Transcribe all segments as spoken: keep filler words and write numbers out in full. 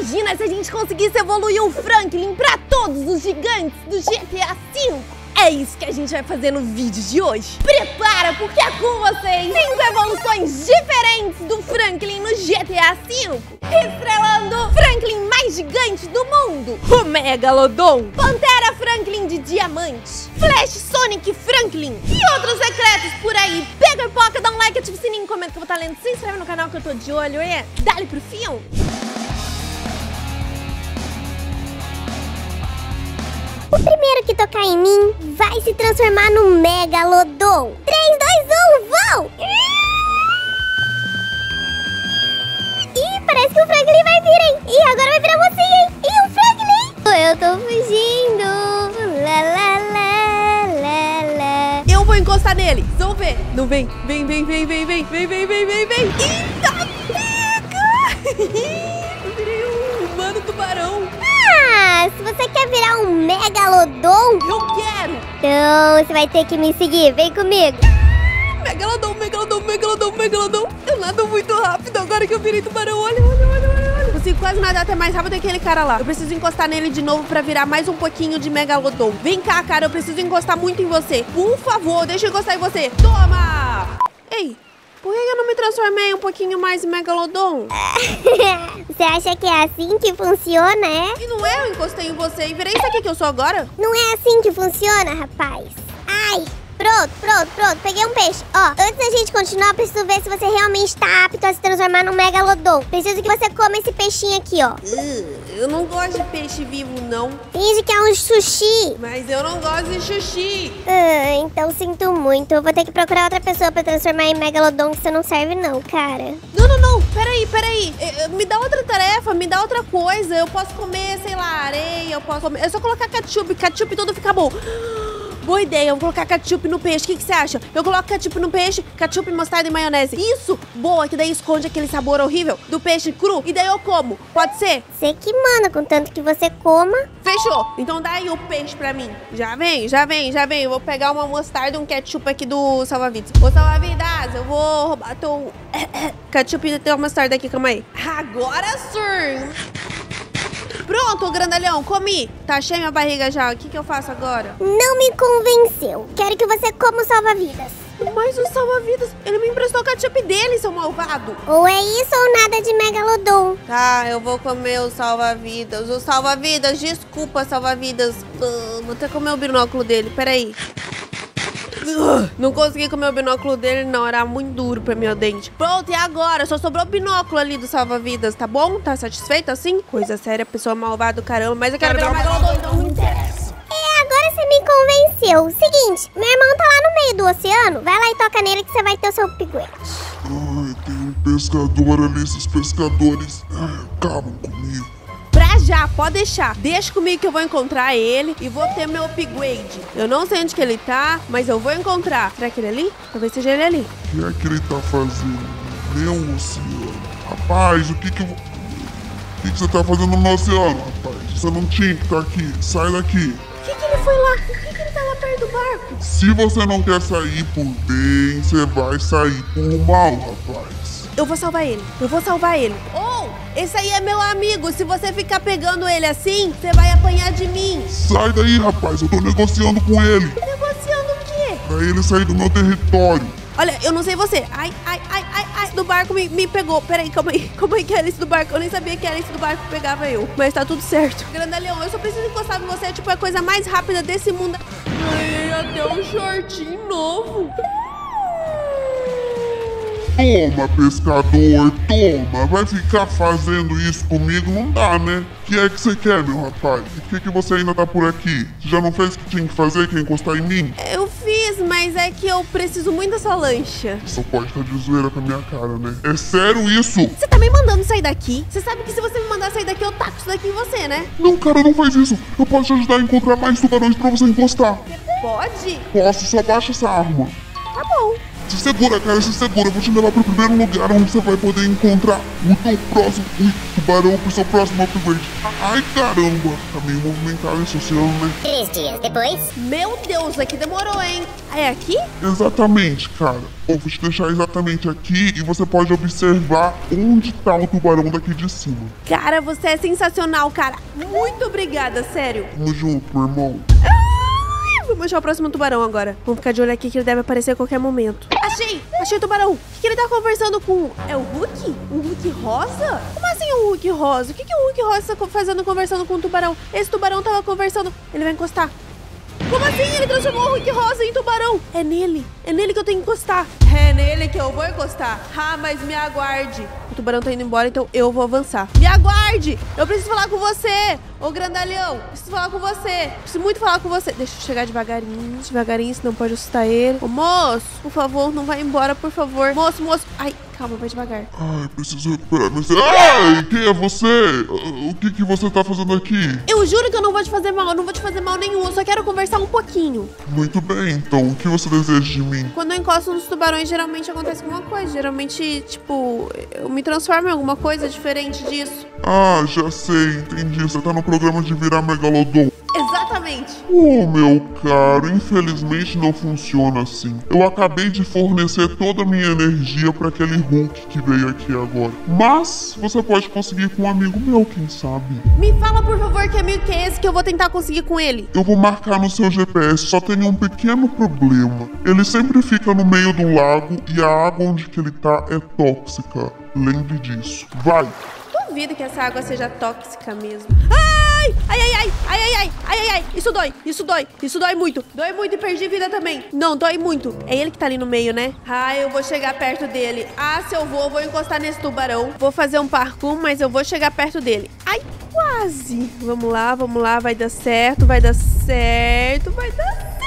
Imagina se a gente conseguisse evoluir o Franklin pra todos os gigantes do G T A cinco. É isso que a gente vai fazer no vídeo de hoje. Prepara, porque é com vocês cinco evoluções diferentes do Franklin no G T A cinco. Estrelando o Franklin mais gigante do mundo, o Megalodon. Pantera Franklin de diamante, Flash Sonic Franklin e outros secretos por aí. Pega a pipoca, dá um like, ativa o sininho, comenta que eu vou estar lendo. Se inscreve no canal que eu tô de olho e dá-lhe pro filme. O primeiro que tocar em mim vai se transformar no Megalodon. três, dois, um, vão! Ih, parece que o Franklin vai vir, hein? Ih, agora vai virar você, hein? Ih, o Franklin! Eu tô fugindo. Lá, lá, lá, lá, lá. Eu vou encostar nele. Vamos ver. Não vem. Vem, vem, vem, vem, vem. Vem, vem, vem, vem, vem. Eita, pega! Eu virei um humano tubarão. Ah, se você quer virar um Megalodon, Eu quero. então você vai ter que me seguir. Vem comigo. Megalodon, Megalodon, Megalodon, Megalodon. Eu nado muito rápido agora que eu virei tubarão. Olha, olha, olha, olha, olha. Consigo quase nadar até mais rápido que aquele cara lá. Eu preciso encostar nele de novo pra virar mais um pouquinho de Megalodon. Vem cá, cara, eu preciso encostar muito em você. Por favor, deixa eu encostar em você. Toma! Ei, por que eu não me transformei um pouquinho mais em Megalodon? Você acha que é assim que funciona, é? E não é, eu encostei em você e virei isso aqui que eu sou agora? Não é assim que funciona, rapaz. Ai, pronto, pronto, pronto. Peguei um peixe. Ó, antes da gente continuar, eu preciso ver se você realmente está apto a se transformar num Megalodon. Preciso que você coma esse peixinho aqui, ó. Uh, eu não gosto de peixe vivo, não. Finge que é um sushi. Mas eu não gosto de sushi. Ah, então sinto muito. Eu vou ter que procurar outra pessoa pra transformar em Megalodon, que você não serve não, cara. Não, não, não. Peraí, peraí. Eh, eh, Me dá outra tarefa, me dá outra coisa. Eu posso comer, sei lá, areia, eu posso comer... É só colocar ketchup, ketchup tudo fica bom. Boa ideia, eu vou colocar ketchup no peixe. O que, que você acha? Eu coloco ketchup no peixe, ketchup, mostarda e maionese. Isso! Boa, que daí esconde aquele sabor horrível do peixe cru. E daí eu como. Pode ser? Você que manda, contanto que você coma. Fechou. Então dá aí o peixe pra mim. Já vem, já vem, já vem. Eu vou pegar uma mostarda e um ketchup aqui do salva-vidas. Ô, salva-vidas, eu vou roubar teu ketchup e teu mostarda aqui, calma aí. Agora sim! Pronto, grandalhão, comi. Tá cheia minha barriga já. O que que eu faço agora? Não me convenceu. Quero que você coma o salva-vidas. Mas o salva-vidas, ele me emprestou o ketchup dele, seu malvado. Ou é isso ou nada de Megalodon. Tá, eu vou comer o salva-vidas. O salva-vidas, desculpa, salva-vidas. Uh, vou até comer o binóculo dele, peraí. Uh, não consegui comer o binóculo dele, não. Era muito duro pra meu dente. Pronto, e agora? Só sobrou o binóculo ali do salva-vidas, tá bom? Tá satisfeito assim? Coisa séria, pessoa malvada do caramba. Mas eu quero virar o Megalodon, então não interessa. É, agora você me convenceu. Seguinte, meu irmão tá lá no meio do oceano. Vai lá e toca nele que você vai ter o seu piguete. Ai, tem um pescador ali, esses pescadores ai, acabam comigo. Pra já, pode deixar. Deixa comigo que eu vou encontrar ele e vou ter meu upgrade. Eu não sei onde que ele tá, mas eu vou encontrar. Será que ele é ali? Talvez seja ele ali. O que é que ele tá fazendo? Meu oceano. Rapaz, o que que eu... O que que você tá fazendo no oceano, rapaz? Você não tinha que estar aqui. Sai daqui. Por que que ele foi lá? Por que que ele tá lá perto do barco? Se você não quer sair por bem, você vai sair por mal, rapaz. Eu vou salvar ele. Eu vou salvar ele. Oh, esse aí é meu amigo. Se você ficar pegando ele assim, você vai apanhar de mim. Sai daí, rapaz. Eu tô negociando com ele. Negociando o quê? Pra ele sair do meu território. Olha, eu não sei você. Ai, ai, ai, ai, ai. Do barco me, me pegou. Peraí, calma aí. Calma aí que a Alice do barco. Eu nem sabia que a Alice do barco pegava eu. Mas tá tudo certo. Grandalhão, eu só preciso encostar em você. É tipo a coisa mais rápida desse mundo. Ganhei até um shortinho novo. Toma, pescador, toma. Vai ficar fazendo isso comigo? Não dá, né? O que é que você quer, meu rapaz? Por que, que você ainda tá por aqui? Você já não fez o que tinha que fazer, que é encostar em mim? Eu fiz, mas é que eu preciso muito dessa lancha. Só pode estar de zoeira com a minha cara, né? É sério isso? Você tá me mandando sair daqui? Você sabe que se você me mandar sair daqui, eu taco isso daqui em você, né? Não, cara, não faz isso. Eu posso te ajudar a encontrar mais tubarões pra você encostar. Pode? Posso, só baixa essa arma. Tá bom. Se segura, cara, se segura. Eu vou te levar pro primeiro lugar onde você vai poder encontrar o teu próximo ui, tubarão pro seu próximo upgrade. Ai, caramba. Tá meio movimentado esse oceano, né? Três dias depois. Meu Deus, aqui demorou, hein? É aqui? Exatamente, cara. Eu vou te deixar exatamente aqui e você pode observar onde tá o tubarão daqui de cima. Cara, você é sensacional, cara. Muito obrigada, sério. Tamo junto, meu irmão. Vamos achar o próximo tubarão agora. Vamos ficar de olho aqui que ele deve aparecer a qualquer momento. Achei! Achei o tubarão. O que, que ele tá conversando com... É o Hulk? Um Hulk rosa? Como assim um Hulk rosa? O que, que o Hulk rosa tá fazendo conversando com o tubarão? Esse tubarão tava conversando... Ele vai encostar. Como assim? Ele transformou o Hulk rosa em tubarão. É nele. É nele que eu tenho que encostar. É nele que eu vou encostar. Ah, mas me aguarde. O tubarão tá indo embora, então eu vou avançar. Me aguarde! Eu preciso falar com você. Ô, grandalhão. Preciso falar com você. Preciso muito falar com você. Deixa eu chegar devagarinho. Devagarinho, senão pode assustar ele. Ô, moço, por favor, não vai embora, por favor. Moço, moço. Ai, calma, vai devagar. Ai, preciso recuperar meu... Ai, quem é você? O que que você tá fazendo aqui? Eu juro que eu não vou te fazer mal. Eu não vou te fazer mal nenhum. Eu só quero conversar um pouquinho. Muito bem, então. O que você deseja de mim? Quando eu encosto nos tubarões, geralmente acontece alguma coisa. Geralmente, tipo, eu me transformo em alguma coisa diferente disso. Ah, já sei, entendi. Você tá no programa de virar Megalodon. Exatamente. Oh, meu caro, infelizmente não funciona assim. Eu acabei de fornecer toda a minha energia para aquele Hulk que veio aqui agora. Mas você pode conseguir com um amigo meu, quem sabe? Me fala, por favor, que amigo que é esse que eu vou tentar conseguir com ele. Eu vou marcar no seu G P S, só tem um pequeno problema. Ele sempre fica no meio do lago e a água onde que ele tá é tóxica. Lembre disso. Vai! Duvido que essa água seja tóxica mesmo. Ai! Ai, ai, ai, ai, ai, ai, ai, ai, ai, isso dói, isso dói, isso dói muito. Dói muito e perdi vida também. Não, dói muito. É ele que tá ali no meio, né? Ai, eu vou chegar perto dele. Ah, se eu vou, eu vou encostar nesse tubarão. Vou fazer um parkour, mas eu vou chegar perto dele. Ai, quase. Vamos lá, vamos lá, vai dar certo, vai dar certo, vai dar certo.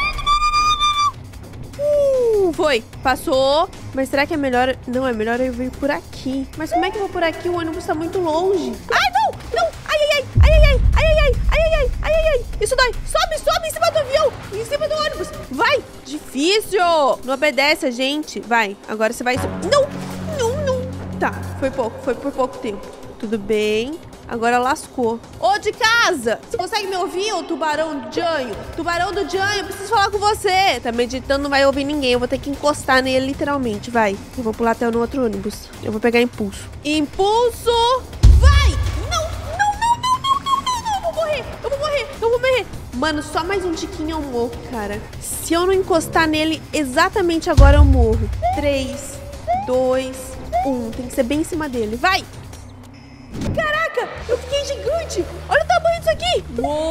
Uh, foi, passou. Mas será que é melhor... Não, é melhor eu vir por aqui. Mas como é que eu vou por aqui? O ônibus tá muito longe. Ai, não! Não! Ai, ai, ai! Ai, ai, ai! Ai, ai, ai! Ai, ai, ai! Ai, ai, ai! Isso dói! Sobe, sobe em cima do avião! Em cima do ônibus! Vai! Difícil! Não obedece a gente. Vai. Agora você vai... Não! Não, não! Tá. Foi pouco. Foi por pouco tempo. Tudo bem. Agora lascou. Ô, de casa! Você consegue me ouvir, ô tubarão do Janho? Tubarão do Janho, preciso falar com você. Tá meditando, não vai ouvir ninguém. Eu vou ter que encostar nele, literalmente. Vai. Eu vou pular até no outro ônibus. Eu vou pegar impulso. Impulso! Vai! Não, não, não, não, não, não, não, não. Eu vou morrer. Eu vou morrer. Eu vou morrer. Mano, só mais um tiquinho eu morro, cara. Se eu não encostar nele exatamente agora, eu morro. Três, dois, um. Tem que ser bem em cima dele. Vai! Caraca, eu fiquei gigante. Olha o tamanho disso aqui.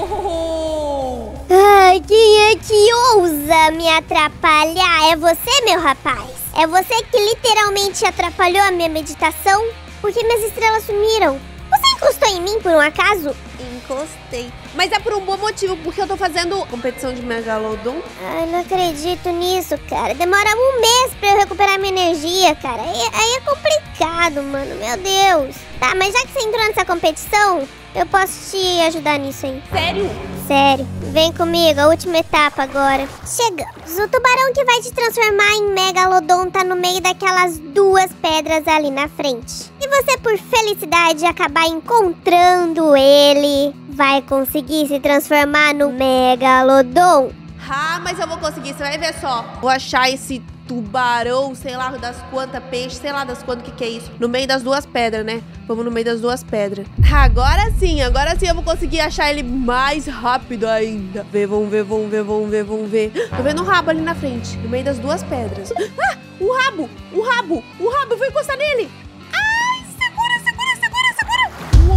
Uou! Ai, quem é que ousa me atrapalhar? É você, meu rapaz? É você que literalmente atrapalhou a minha meditação? Porque minhas estrelas sumiram. Você encostou em mim por um acaso? Encostei. Mas é por um bom motivo, porque eu tô fazendo competição de Megalodon. Ai, não acredito nisso, cara. Demora um mês pra eu recuperar minha energia, cara. Aí, aí é complicado, mano. Meu Deus. Tá, mas já que você entrou nessa competição, eu posso te ajudar nisso aí. Sério? Sério. Vem comigo, a última etapa agora. Chegamos. O tubarão que vai te transformar em Megalodon tá no meio daquelas duas pedras ali na frente. E você, por felicidade, acabar encontrando ele, vai conseguir se transformar no Megalodon. Ah, mas eu vou conseguir, você vai ver só. Vou achar esse tubarão, sei lá das quantas peixes, sei lá das quantas, o que que é isso. No meio das duas pedras, né? Vamos no meio das duas pedras. Agora sim, agora sim eu vou conseguir achar ele mais rápido ainda. Vê, vamos ver, vamos ver, vamos ver, vamos ver. Tô vendo um rabo ali na frente, no meio das duas pedras. Ah, um rabo, um rabo, um rabo, eu vou encostar nele. Ai, segura, segura, segura, segura.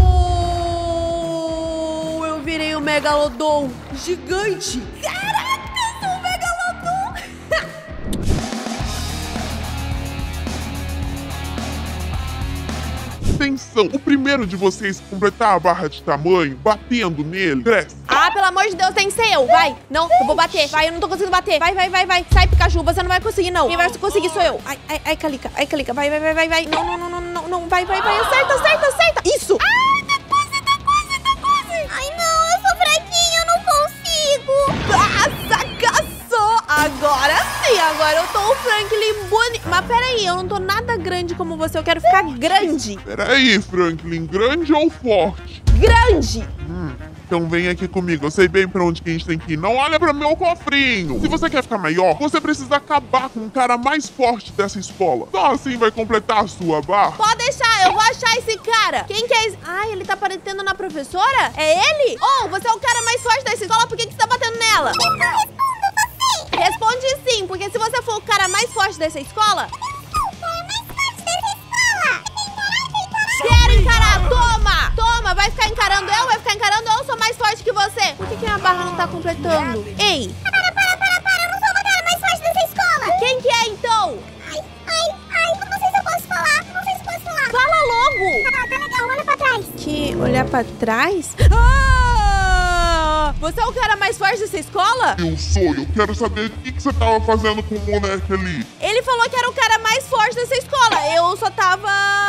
Uou, eu virei um Megalodon gigante. Caraca, eu sou um Megalodon. Atenção, o primeiro de vocês completar a barra de tamanho, batendo nele, cresce. Ah, pelo amor de Deus, tem que ser eu. Vai. Não, eu vou bater. Vai, eu não tô conseguindo bater. Vai, vai, vai, vai. Sai, Pikachu, você não vai conseguir, não. Quem vai conseguir sou eu. Ai, ai, ai, Calica. Ai, Calica. Vai, vai, vai, vai, vai. Não, não, não, não, não, não. Vai, vai, vai. Acerta, acerta, acerta. Isso. Ai, tá quase, tá quase, tá quase. Ai, não, eu sou fraquinha, eu não consigo. Nossa, caçou. Agora sim, agora eu tô o Franklin bonito. eu não tô nada grande como você. Eu quero ficar grande. Peraí, Franklin, grande ou forte? Grande! Hum, então vem aqui comigo, eu sei bem pra onde que a gente tem que ir. Não olha pra meu cofrinho. Se você quer ficar maior, você precisa acabar com o cara mais forte dessa escola. Só assim vai completar a sua barra. Pode deixar, eu vou achar esse cara. Quem que é esse? Ai, ele tá parecendo na professora? É ele? Oh, você é o cara mais forte dessa escola, por que, que você tá batendo nela? Eu não respondo você. Responde sim, porque se você for o cara mais forte dessa escola... Quero encarar, toma! Toma, vai ficar encarando eu? Vai ficar encarando eu? Eu sou mais forte que você. Por que, que minha barra não tá completando? Ei! Para, para, para, para! Eu não sou o cara mais forte dessa escola! Quem que é, então? Ai, ai, ai! Eu não sei se eu posso falar! Não sei se posso falar! Fala logo! Ah, tá legal, olha pra trás! Que olhar pra trás? Ah! Você é o cara mais forte dessa escola? Eu sou, eu quero saber o que, que você tava fazendo com o moleque ali. Ele falou que era o cara mais forte dessa escola. Eu só tava...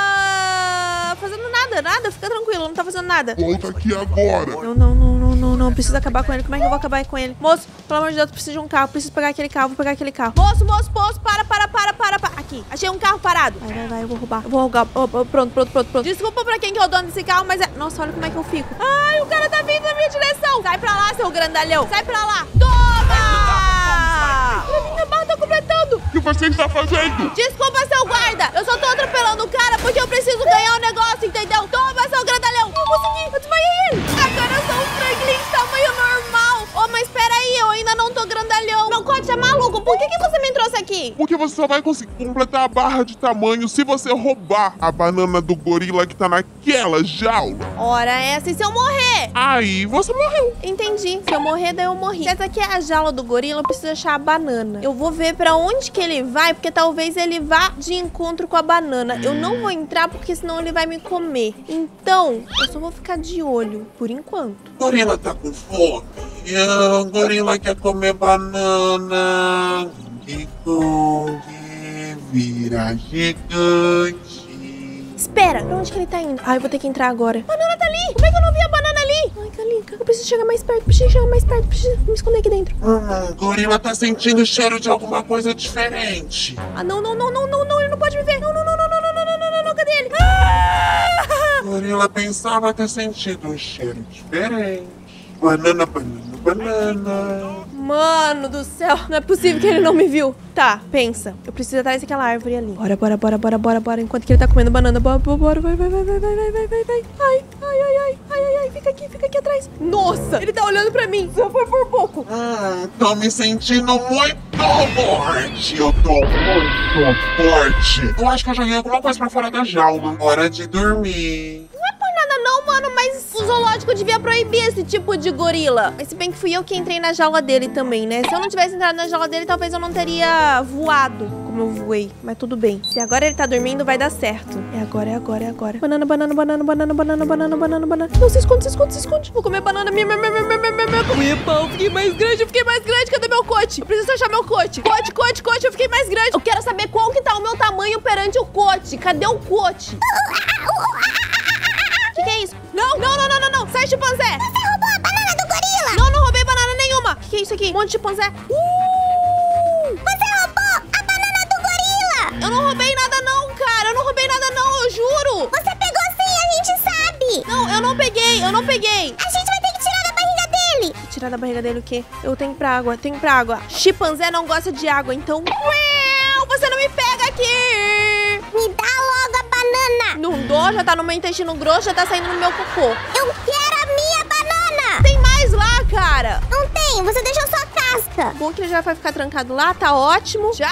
fazendo nada, nada. Fica tranquilo, não tá fazendo nada. Volta aqui agora. Não, não, não, não, não, não. Preciso acabar com ele. Como é que eu vou acabar com ele? Moço, pelo amor de Deus, preciso de um carro. Preciso pegar aquele carro, vou pegar aquele carro. Moço, moço, moço, para, para, para, para, para. Aqui, achei um carro parado. Vai, vai, vai, eu vou roubar. Eu vou roubar. Oh, oh, pronto, pronto, pronto, pronto. Desculpa pra quem que é o dono desse carro, mas é... Nossa, olha como é que eu fico. Ai, o cara tá vindo na minha direção. Sai pra lá, seu grandalhão. Sai pra lá. Toma! Minha barra tá completando. O que você está fazendo? Desculpa, seu guarda. Eu só tô atropelando o cara porque eu preciso ganhar o negócio, entendeu? Toma, seu grandalhão. Eu consegui. Eu desmaiei ele. Agora eu sou um Franklin de tamanho normal. Oh, mas peraí, eu ainda não tô grandalhão. Meu cote é maluco. Por que que você me trouxe aqui? Porque você só vai conseguir completar a barra de tamanho se você roubar a banana do gorila que tá naquela jaula. Ora essa, e se eu morrer? Aí você morreu. Entendi. Se eu morrer, daí eu morri. Se essa aqui é a jaula do gorila, eu preciso achar a banana. Eu vou ver pra onde que ele vai, porque talvez ele vá de encontro com a banana. Eu não vou entrar, porque senão ele vai me comer. Então, eu só vou ficar de olho, por enquanto. O gorila tá com fome. E o gorila quer comer banana. King Kong vira gigante. Espera, pra onde que ele tá indo? Ai, eu vou ter que entrar agora. Banana tá ali! Como é que eu não vi a banana ali? Ai, Calica, eu preciso chegar mais perto, preciso chegar mais perto, preciso me esconder aqui dentro. Hum, o gorila tá sentindo o cheiro de alguma coisa diferente. Ah, não, não, não, não, não, não, ele não pode me ver. Não, não, não, não, não, não, não, não, não, não, não, cadê ele? Ah! O gorila pensava ter sentido um cheiro diferente. Banana, banana, banana. Mano do céu, não é possível que ele não me viu. Tá, pensa. Eu preciso atrás daquela árvore ali. Bora, bora, bora, bora, bora, bora. Enquanto que ele tá comendo banana. Bora, bora, bora. Vai, vai, vai, vai, vai, vai, vai, vai, vai. Ai, ai, ai, ai, ai, ai, ai. Fica aqui, fica aqui atrás. Nossa, ele tá olhando pra mim. Só foi por pouco. Hum, tô me sentindo muito forte. Eu tô muito forte. Eu acho que eu joguei alguma coisa pra fora da jaula. Hora de dormir. Não é por nada não, mano, mas o zoológico devia proibir esse tipo de gorila. Mas se bem que fui eu que entrei na jaula dele também, né? Se eu não tivesse entrado na jaula dele, talvez eu não teria voado como eu voei. Mas tudo bem. Se agora ele tá dormindo, vai dar certo. É agora, é agora, é agora. Banana, banana, banana, banana, banana, banana, banana, banana. Não, se esconde, se esconde, se esconde. Vou comer banana. Minha, minha, minha, minha, minha, minha, minha. Epa, eu fiquei mais grande, eu fiquei mais grande. Cadê meu cote? Eu preciso achar meu cote. Cote, cote, cote, eu fiquei mais grande. Eu quero saber qual que tá o meu tamanho perante o cote. Cadê o cote? O que, que é isso? Não, não, não, não, não, não. Sai, chimpanzé. Você roubou a banana do gorila! Não, não roubei banana nenhuma. O que, que é isso aqui? Um monte de chimpanzé. Uh! Você roubou a banana do gorila! Eu não roubei nada não, cara. Eu não roubei nada não, eu juro. Você pegou sim, a gente sabe! Não, eu não peguei, eu não peguei. A gente vai ter que tirar da barriga dele! Tirar da barriga dele o quê? Eu tenho que ir pra água, tenho que ir pra água. Chimpanzé não gosta de água, então... Ué, você não me pega aqui! Me dá logo a banana! Não dou, já tá no meu intestino grosso, já tá saindo no meu cocô. Eu quero a minha banana! Tem mais lá, cara. Não tem, você deixou só casca. Bom que ele já vai ficar trancado lá, tá ótimo. Tchau!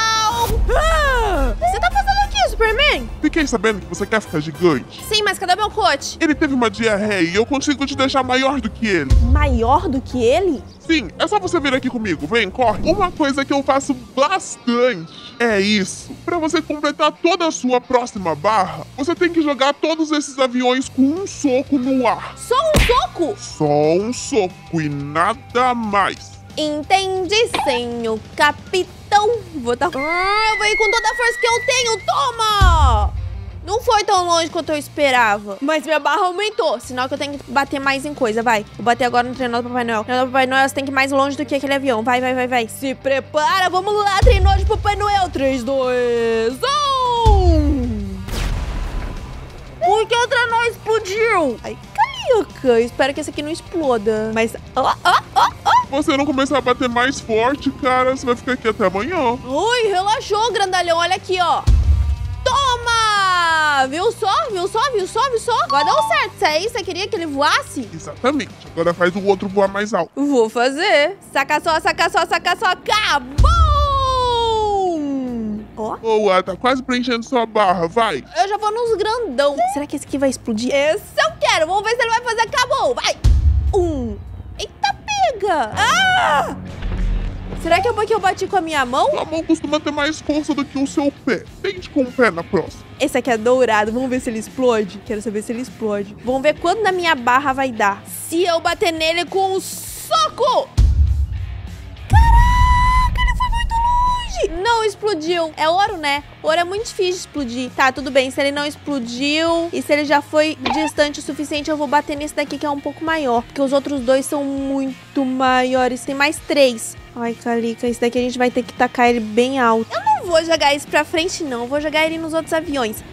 Ah, você tá fazendo aqui, Superman? Fiquei sabendo que você quer ficar gigante. Sim, mas cadê meu cote? Ele teve uma diarreia e eu consigo te deixar maior do que ele. Maior do que ele? Sim, é só você vir aqui comigo. Vem, corre. Uma coisa que eu faço bastante é isso. Pra você completar toda a sua próxima barra, você tem que jogar todos esses aviões com um soco no ar. Só um soco? Só um soco e nada mais. Entendi, senhor capitão. Vou dar... Ah, eu vou ir com toda a força que eu tenho. Toma! Não foi tão longe quanto eu esperava. Mas minha barra aumentou. Sinal que eu tenho que bater mais em coisa, vai. Vou bater agora no treinador do Papai Noel. O treinador do Papai Noel, você tem que ir mais longe do que aquele avião. Vai, vai, vai, vai. Se prepara, vamos lá, treinador de Papai Noel. três, dois, um... Bum! Por que o trenó explodiu? Ai, Calica, espero que esse aqui não exploda. Mas, ó, ó, ó, ó. Você não começar a bater mais forte, cara, você vai ficar aqui até amanhã. Ui, relaxou, grandalhão. Olha aqui, ó. Toma! Viu só? Viu só? Viu só? Viu só? Agora deu certo. Isso aí, você queria que ele voasse? Exatamente. Agora faz o outro voar mais alto. Vou fazer. Saca só, saca só, saca só. Acabou! Ó. Boa, tá quase preenchendo sua barra, vai. Eu já vou nos grandão. Será que esse aqui vai explodir? Esse eu quero. Vamos ver se ele vai fazer. Acabou. Vai. Um. Eita, pega. Ah! Será que é porque eu bati com a minha mão? Sua mão costuma ter mais força do que o seu pé. Tente com o pé na próxima. Esse aqui é dourado. Vamos ver se ele explode. Quero saber se ele explode. Vamos ver quanto na minha barra vai dar. Se eu bater nele com um soco. Caraca, ele foi muito longe. Não explodiu. É ouro, né? Ouro é muito difícil de explodir. Tá, tudo bem. Se ele não explodiu e se ele já foi distante o suficiente, eu vou bater nesse daqui que é um pouco maior. Porque os outros dois são muito maiores. Tem mais três. Ai, Calica, esse daqui a gente vai ter que tacar ele bem alto. Eu não vou jogar esse pra frente, não. Eu vou jogar ele nos outros aviões.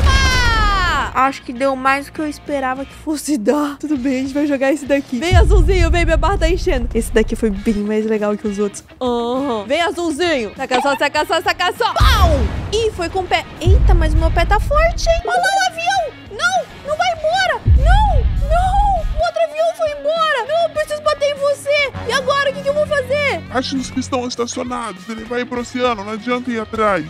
Toma! Acho que deu mais do que eu esperava que fosse dar. Tudo bem, a gente vai jogar esse daqui. Vem, azulzinho, vem, minha barra tá enchendo. Esse daqui foi bem mais legal que os outros. Uhum. Vem, azulzinho. Saca só, saca só, saca só. Pau! Ih, foi com o pé. Eita, mas o meu pé tá forte, hein? Olha lá o avião. Não, não vai embora. Não, não. O outro avião foi embora. Não, eu preciso bater em você. E agora, o que, que eu vou fazer? Ache os que estão estacionados. Ele vai ir pro oceano, não adianta ir atrás.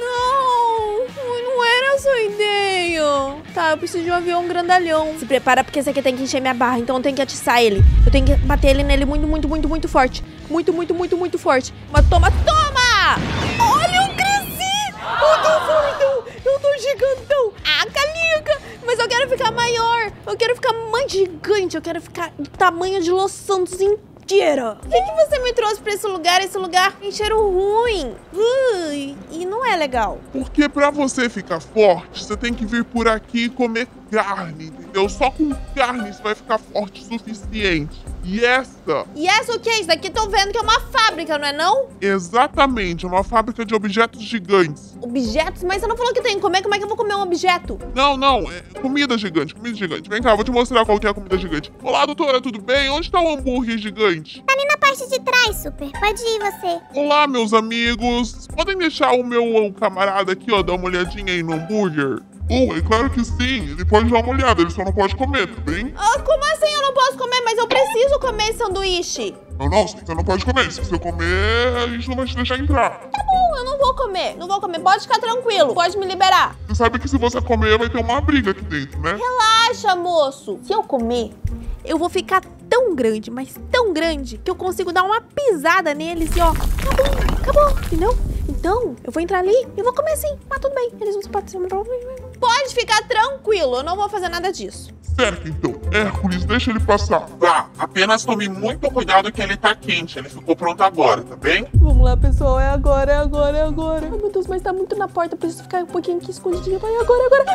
Não, não era essa a ideia. Tá, eu preciso de um avião grandalhão. Se prepara, porque esse aqui tem que encher minha barra, então eu tenho que atiçar ele. Eu tenho que bater ele nele muito, muito, muito, muito forte. Muito, muito, muito, muito forte. Mas toma, toma! Olha, eu cresci! Eu tô fortão! Eu tô gigantão! Ah, Calica! Mas eu quero ficar maior! Eu quero ficar mais gigante! Eu quero ficar do tamanho de Los Santos inteira! Por que, que você me trouxe pra esse lugar? Esse lugar tem cheiro ruim! Ui, e não é legal. Porque pra você ficar forte, você tem que vir por aqui e comer carne, entendeu? Só com carne você vai ficar forte o suficiente. E essa... E essa o que? Isso daqui tô vendo que é uma fábrica, não é não? Exatamente, é uma fábrica de objetos gigantes. Objetos? Mas você não falou que tem que comer? Como é que eu vou comer um objeto? Não, não, é comida gigante, comida gigante. Vem cá, eu vou te mostrar qual que é a comida gigante. Olá, doutora, tudo bem? Onde tá o hambúrguer gigante? Tá ali na parte de trás, Super. Pode ir você. Olá, meus amigos. Podem deixar o meu camarada aqui, ó, dar uma olhadinha aí no hambúrguer? Oh, é claro que sim. Ele pode dar uma olhada, ele só não pode comer, tá bem? Ah, como assim eu não posso comer? Mas eu preciso comer esse sanduíche. Não, não, você não pode comer. Se você comer, a gente não vai te deixar entrar. Tá bom, eu não vou comer. Não vou comer. Pode ficar tranquilo. Pode me liberar. Você sabe que se você comer, vai ter uma briga aqui dentro, né? Relaxa, moço. Se eu comer, eu vou ficar tão grande, mas tão grande, que eu consigo dar uma pisada neles e ó, acabou, acabou, entendeu? Então, eu vou entrar ali e vou comer sim. Mas tudo bem, eles vão se bater. Pode ficar tranquilo, eu não vou fazer nada disso. Certo, então. Hércules, deixa ele passar. Vá, apenas tome muito cuidado que ele tá quente. Ele ficou pronto agora, tá bem? Vamos lá, pessoal. É agora, é agora, é agora. Ai, meu Deus, mas tá muito na porta. Eu preciso ficar um pouquinho aqui escondidinha. Vai, agora, agora.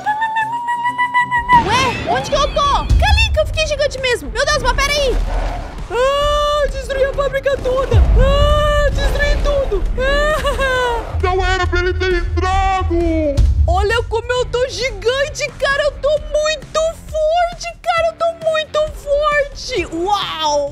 Ué, onde que eu tô? Calica, eu fiquei gigante mesmo. Meu Deus, mas peraí. Ah, destruí a fábrica toda. Ah, destruí tudo. Ah. Não era pra ele ter entrado. Olha como eu tô gigante, cara. Eu tô muito forte, cara. Eu tô muito forte. Uau.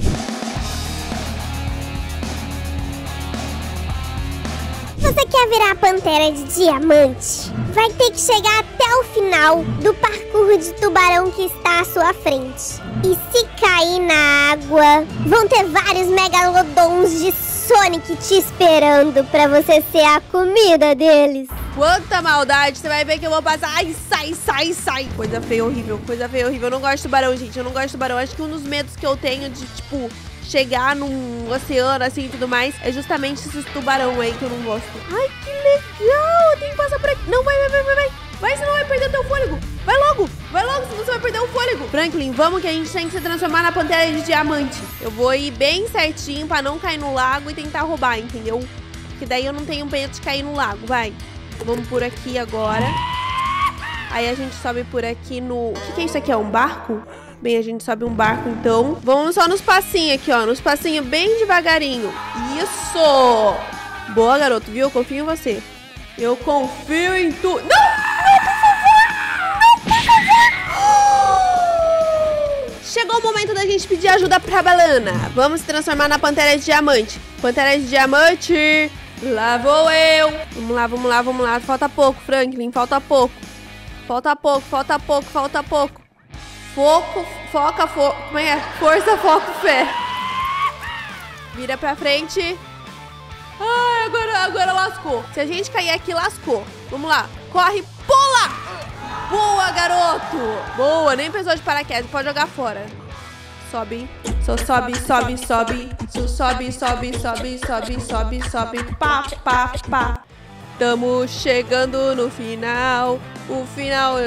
Você quer virar a Pantera de Diamante? Vai ter que chegar até o final do parkour de tubarão que está à sua frente. E se cair na água, vão ter vários megalodons de Sonic te esperando pra você ser a comida deles. Quanta maldade, você vai ver que eu vou passar. Ai, sai, sai, sai. Coisa feia, horrível, coisa feia, horrível. Eu não gosto de tubarão, gente, eu não gosto de tubarão. Acho que um dos medos que eu tenho de, tipo, chegar num oceano, assim, e tudo mais, é justamente esses tubarão aí que eu não gosto. Ai, que legal, eu tenho que passar por aqui. Não, vai, vai, vai, vai, vai. Vai, senão vai perder teu fôlego. Vai logo, vai logo, senão você vai perder o fôlego. Franklin, vamos que a gente tem que se transformar na Pantera de Diamante. Eu vou ir bem certinho pra não cair no lago e tentar roubar, entendeu? Porque daí eu não tenho medo de cair no lago, vai. Vamos por aqui agora. Aí a gente sobe por aqui no... O que que é isso aqui? É um barco? Bem, a gente sobe um barco, então. Vamos só nos passinhos aqui, ó. Nos passinhos bem devagarinho. Isso! Boa, garoto, viu? Eu confio em você. Eu confio em tu... Não! chegou o momento da gente pedir ajuda pra Balana. Vamos se transformar na Pantera de Diamante. Pantera de Diamante, lá vou eu. Vamos lá, vamos lá, vamos lá. Falta pouco, Franklin, falta pouco. Falta pouco, falta pouco, falta pouco. Foco, foca, fo... Como é? Força, foco, fé. Vira pra frente. Ai, agora, agora lascou. Se a gente cair aqui, lascou. Vamos lá. Corre, pula! Boa, garoto! Boa, nem precisou de paraquedas. Pode jogar fora. Sobe. Só sobe, sobe, sobe. Só sobe, sobe, sobe, sobe, sobe, sobe. Pá, pá, pá. Tamo chegando no final. O final...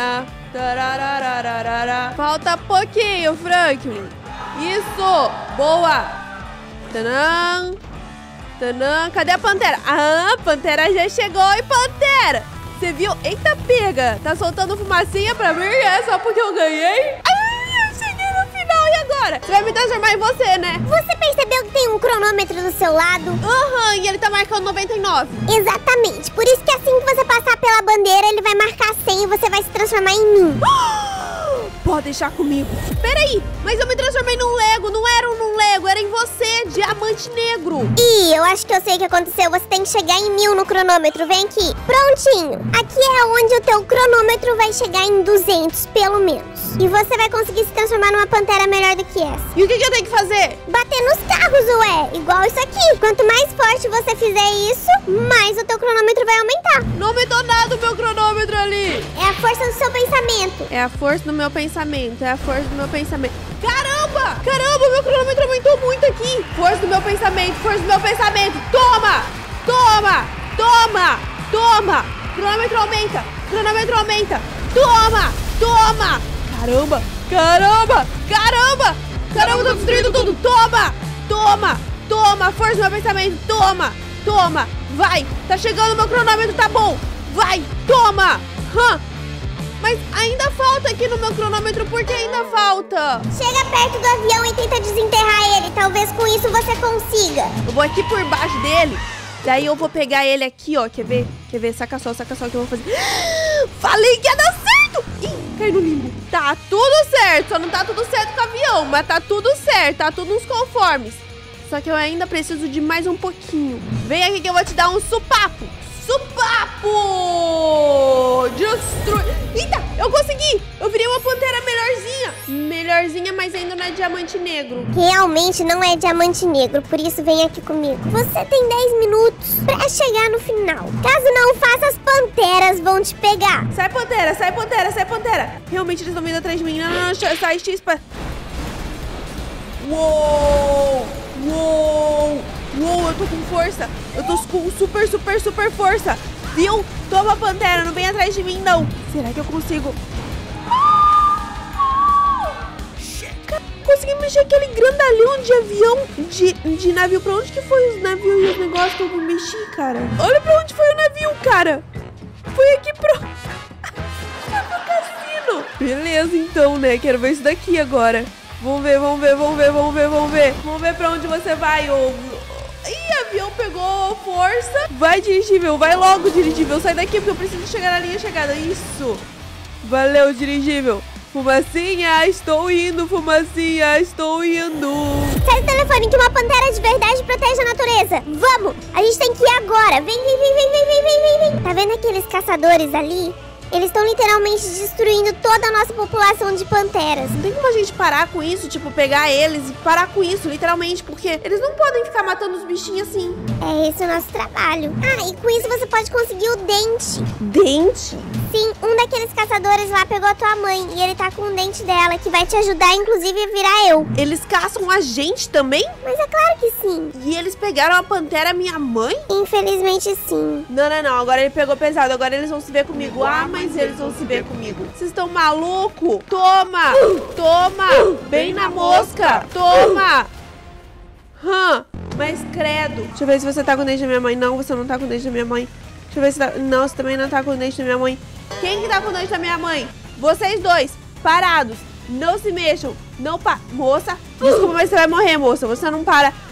Falta pouquinho, Franklin. Isso! Boa! Tanã! Tanã! Cadê a Pantera? Ah, a Pantera já chegou. E Pantera! Você viu? Eita, pega! Tá soltando fumacinha pra mim? É só porque eu ganhei? Ai, eu cheguei no final. E agora? Você vai me transformar em você, né? Você percebeu que tem um cronômetro do seu lado? Aham, uhum, e ele tá marcando noventa e nove. Exatamente. Por isso que assim que você passar pela bandeira, ele vai marcar cem e você vai se transformar em mim. Pode deixar comigo. Peraí, mas eu me transformei num Lego. Não era num Lego, era em você, Diamante Negro. Ih, eu acho que eu sei o que aconteceu. Você tem que chegar em mil no cronômetro. Vem aqui. Prontinho. Aqui é onde o teu cronômetro vai chegar em duzentos, pelo menos. E você vai conseguir se transformar numa Pantera melhor do que essa. E o que, que eu tenho que fazer? Bater nos carros, ué. Igual isso aqui. Quanto mais forte você fizer isso, mais o teu cronômetro vai aumentar. Não aumentou nada o meu cronômetro ali. É a força do seu pensamento. É a força do meu pensamento. É a força do meu pensamento. Caramba! Caramba, meu cronômetro aumentou muito aqui. Força do meu pensamento, força do meu pensamento. Toma! Toma! Toma! Toma! Cronômetro aumenta! Cronômetro aumenta! Toma! Toma! Caramba! Caramba! Caramba! Caramba, tô destruindo tudo! Toma! Toma! Toma! Força do meu pensamento! Toma! Toma! Vai! Tá chegando o meu cronômetro, tá bom! Vai! Toma! Hã? Mas ainda falta aqui no meu cronômetro, por que ainda falta? Chega perto do avião e tenta desenterrar ele. Talvez com isso você consiga. Eu vou aqui por baixo dele. Daí eu vou pegar ele aqui, ó. Quer ver? Quer ver? Saca só, saca só o que eu vou fazer. Falei que ia dar certo! Ih, cai no limbo. Tá tudo certo. Só não tá tudo certo com o avião, mas tá tudo certo. Tá tudo nos conformes. Só que eu ainda preciso de mais um pouquinho. Vem aqui que eu vou te dar um supapo. Supapo! Destrui... Eita, eu consegui! Eu virei uma Pantera melhorzinha. Melhorzinha, mas ainda não é Diamante Negro. Realmente não é Diamante Negro, por isso vem aqui comigo. Você tem dez minutos pra chegar no final. Caso não faça, as Panteras vão te pegar. Sai, Pantera, sai, Pantera, sai, Pantera. Realmente eles estão vindo atrás de mim. Não, não, não, sai, X pra... Uou! Uou! Uou, eu tô com força. Eu tô com super, super, super força. Viu? Toma, Pantera, não vem atrás de mim, não. Será que eu consigo? Consegui mexer aquele grandalhão de avião, de, de navio. Pra onde que foi os navios e os negócios que eu mexi, cara? Olha pra onde foi o navio, cara. Foi aqui pro... Foi pro cassino. Beleza, então, né? Quero ver isso daqui agora. Vamos ver, vamos ver, vamos ver, vamos ver, vamos ver. Vamos ver pra onde você vai, ô... Ih, avião pegou força. Vai, dirigível, vai logo, dirigível. Sai daqui, porque eu preciso chegar na linha de chegada. Isso. Valeu, dirigível. Fumacinha, estou indo, fumacinha, estou indo. Sai do telefone que uma Pantera de verdade protege a natureza. Vamos, a gente tem que ir agora. Vem, vem, vem, vem, vem, vem, vem, vem. Tá vendo aqueles caçadores ali? Eles estão literalmente destruindo toda a nossa população de panteras. Não tem como a gente parar com isso, tipo, pegar eles e parar com isso, literalmente, porque eles não podem ficar matando os bichinhos assim. É esse o nosso trabalho. Ah, e com isso você pode conseguir o dente. Dente? Sim, um daqueles caçadores lá pegou a tua mãe e ele tá com o dente dela, que vai te ajudar, inclusive, a virar eu. Eles caçam a gente também? Mas é claro que sim. E eles pegaram a Pantera, minha mãe? Infelizmente, sim. Não, não, não. Agora ele pegou pesado. Agora eles vão se ver comigo. Ah, mas eles vão se ver comigo. Vocês estão malucos? Toma! Toma! Bem na mosca! Toma! Hã? Mas credo. Deixa eu ver se você tá com o dente da minha mãe. Não, você não tá com o dente da minha mãe. Deixa eu ver se tá... Não, você também não tá com o dente da minha mãe. Quem que tá com o dente da minha mãe? Vocês dois, parados. Não se mexam. Não pa... Moça, desculpa, mas você vai morrer, moça. Você não para.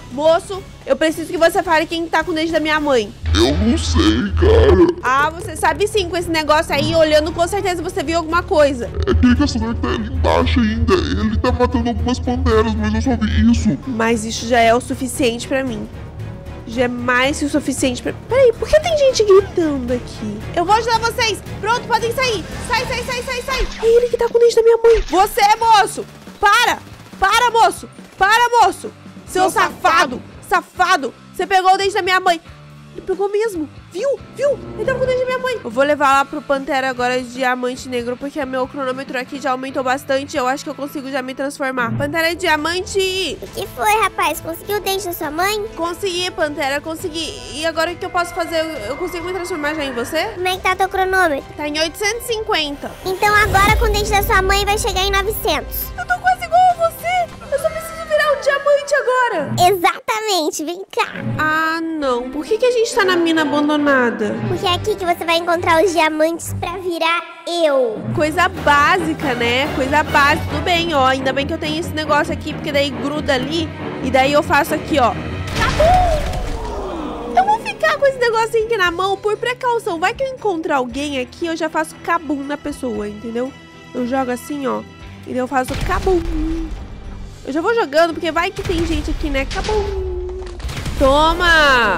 Moço, eu preciso que você fale quem tá com o dente da minha mãe. Eu não sei, cara. Ah, você sabe sim, com esse negócio aí, olhando, com certeza você viu alguma coisa. É aquele caçador que tá ali embaixo ainda. Ele tá matando algumas panteras, mas eu só vi isso. Mas isso já é o suficiente pra mim. Já é mais que o suficiente pra... Peraí, por que tem gente gritando aqui? Eu vou ajudar vocês. Pronto, podem sair. Sai, sai, sai, sai, sai. É ele que tá com o dente da minha mãe. Você, moço. Para. Para, moço. Para, moço. Seu safado. Safado. Você pegou o dente da minha mãe. Ele pegou mesmo. Viu? Viu? Ele tava com o dente da minha mãe. Eu vou levar lá pro Pantera agora de Diamante Negro, porque meu cronômetro aqui já aumentou bastante. Eu acho que eu consigo já me transformar. Pantera de Diamante. O que foi, rapaz? Conseguiu o dente da sua mãe? Consegui, Pantera, consegui. E agora o que eu posso fazer? Eu, eu consigo me transformar já em você? Como é que tá teu cronômetro? Tá em oitocentos e cinquenta. Então agora com o dente da sua mãe vai chegar em novecentos. Eu tô quase igual a você. Eu só preciso virar um diamante agora. Exatamente, vem cá. Ah, não. Por que, que a gente tá na mina abandonada? Porque é aqui que você vai encontrar os diamantes pra virar eu. Coisa básica, né? Coisa básica. Tudo bem, ó. Ainda bem que eu tenho esse negócio aqui, porque daí gruda ali. E daí eu faço aqui, ó. Cabum! Eu vou ficar com esse negocinho aqui na mão por precaução. Vai que eu encontrar alguém aqui, eu já faço cabum na pessoa, entendeu? Eu jogo assim, ó. E daí eu faço cabum. Eu já vou jogando, porque vai que tem gente aqui, né? Cabum! Toma!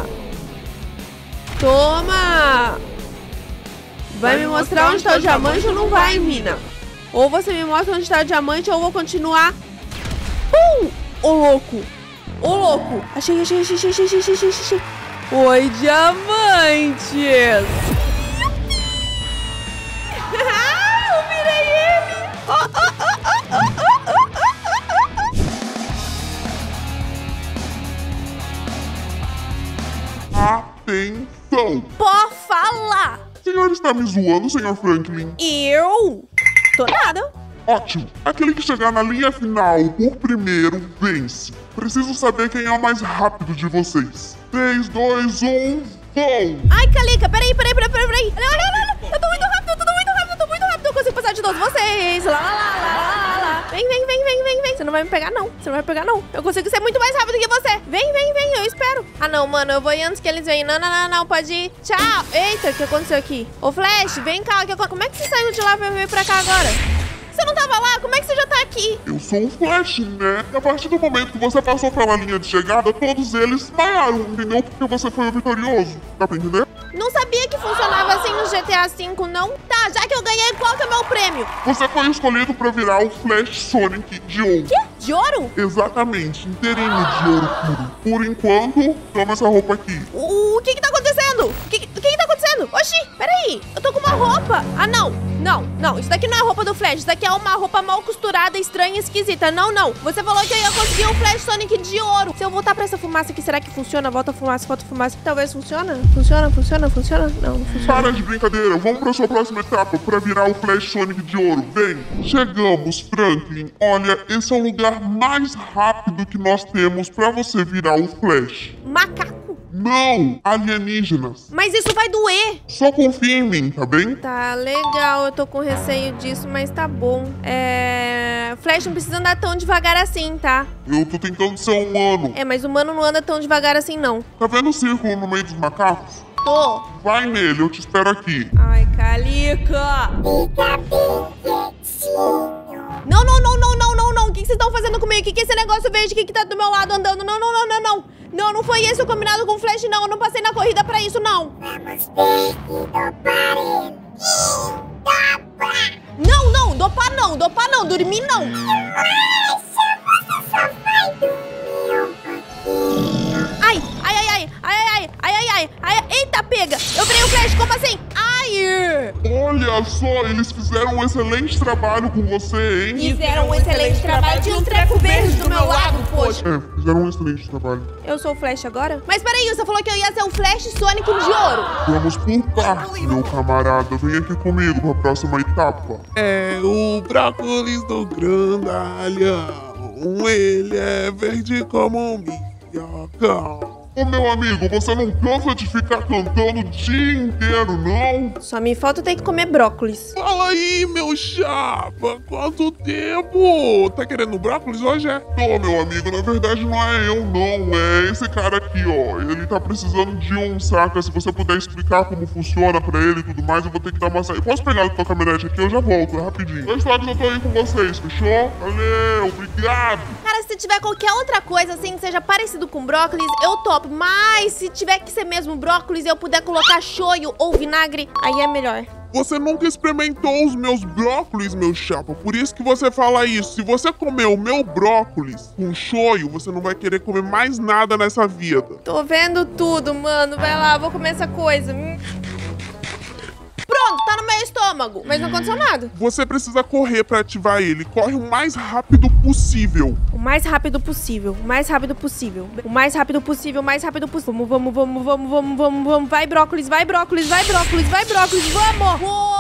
Toma! Vai me mostrar onde tá o diamante ou não vai, mina? Ou você me mostra onde tá o diamante ou eu vou continuar. Pum! Ô, louco! Ô, louco! Achei, achei, achei, achei, achei, achei, achei, achei. Oi, diamantes! Eu virei ele! Oh, oh, oh, oh, oh, oh, oh, oh. Atenção! Pode falar! O senhor está me zoando, senhor Franklin? Eu? Tô nada. Ótimo! Aquele que chegar na linha final por primeiro vence. Preciso saber quem é o mais rápido de vocês. três, dois, um, vão! Ai, Calica, peraí, peraí, peraí, peraí, peraí. Olha, olha, olha. Eu tô muito rápido, eu tô muito rápido, eu tô muito rápido. Eu consigo passar de todos vocês. Lá, lá, lá, lá, lá. Vem, vem, vem, vem, vem, vem. Você não vai me pegar, não. Você não vai me pegar, não. Eu consigo ser muito mais rápido que você. Vem, vem, vem, eu espero. Ah, não, mano, eu vou ir antes que eles venham. Não, não, não, não, pode ir. Tchau. Eita, o que aconteceu aqui? Ô, Flash, vem cá. Que... Como é que você saiu de lá pra vir pra cá agora? Você não tava lá? Como é que você já tá aqui? Eu sou o Flash, né? E a partir do momento que você passou pela linha de chegada, todos eles desmaiaram, entendeu? Porque você foi o vitorioso. Dá pra entender? Não sabia que funcionava assim no G T A cinco, não? Tá, já que eu ganhei, qual que é o meu prêmio? Você foi escolhido pra virar o Flash Sonic de ouro. Quê? De ouro? Exatamente, inteirinho de ouro puro. Por enquanto, toma essa roupa aqui. O, o que que tá acontecendo? O que, o que que tá acontecendo? Oxi, peraí, eu tô com uma roupa. Ah, não, não, não, isso daqui não é a roupa do Flash. Isso daqui é uma roupa mal costurada, estranha, esquisita. Não, não, você falou que eu ia conseguir um Flash Sonic de ouro. Se eu voltar pra essa fumaça aqui, será que funciona? Volta a fumaça, volta a fumaça. Talvez funciona? Funciona, funciona, funciona? Não, não funciona. Para de brincadeira, vamos pra sua próxima etapa pra virar o Flash Sonic de ouro. Vem, chegamos, Franklin. Olha, esse é o lugar mais rápido que nós temos pra você virar o Flash. Macaco? Não, alienígenas. Mas isso vai doer. Só confia em mim, tá bem? Tá legal, eu tô com receio disso, mas tá bom. É... Flash não precisa andar tão devagar assim, tá? Eu tô tentando ser humano. É, mas o humano não anda tão devagar assim, não. Tá vendo o círculo no meio dos macacos? Tô. Vai nele, eu te espero aqui. Ai, Calica. Fica bem quietinho. Não, não, não, não, não, não, não. O que que vocês estão fazendo comigo? O que que é esse negócio verde aqui que tá do meu lado andando? Não, não, não, não, não. Não, não foi esse o combinado com o Flash, não. Eu não passei na corrida pra isso, não. Vamos ter que dopar ele. Dopar. Não, não, dopar não, dopar não, dormir não. Relaxa, você só vai dormir um pouquinho. Ai, ai, ai, ai, ai, ai, ai, ai, ai, ai, eita, pega. Eu virei o Flash, como assim? Ai. Olha só, eles fizeram um excelente trabalho com você, hein? Fizeram um excelente trabalho. Tinha um treco verde do meu lado, poxa. É, fizeram um excelente trabalho. Eu sou o Flash agora? Mas peraí, você falou que eu ia ser o Flash Sonic de ouro. Vamos por partes, meu camarada. Vem aqui comigo pra próxima etapa. É o brócolis do grandalhão. Ele é verde como um minhocão. Ô, meu amigo, você não cansa de ficar cantando o dia inteiro, não? Só me falta ter que comer brócolis. Fala aí, meu chapa. Quanto tempo? Tá querendo brócolis hoje, é? Ô, meu amigo, na verdade não é eu, não. É esse cara aqui, ó. Ele tá precisando de um, saca? Se você puder explicar como funciona pra ele e tudo mais, eu vou ter que dar uma saída. Posso pegar a tua caminhonete aqui? Eu já volto, é rapidinho. Dois toques, eu tô aí com vocês, fechou? Valeu, obrigado. Cara, se tiver qualquer outra coisa assim que seja parecido com brócolis, eu topo. Mas se tiver que ser mesmo brócolis e eu puder colocar shoyu ou vinagre, aí é melhor. Você nunca experimentou os meus brócolis, meu chapa. Por isso que você fala isso. Se você comer o meu brócolis com shoyu, você não vai querer comer mais nada nessa vida. Tô vendo tudo, mano. Vai lá, vou comer essa coisa. Hum. Pronto, tá no meu estômago. Mas não aconteceu nada. Você precisa correr pra ativar ele. Corre o mais rápido possível. O mais rápido possível. O mais rápido possível. O mais rápido possível. O mais rápido possível. Vamos, vamos, vamos, vamos, vamos, vamos, vamos. Vai, brócolis, vai, brócolis, vai, brócolis, vai, brócolis. Vamos!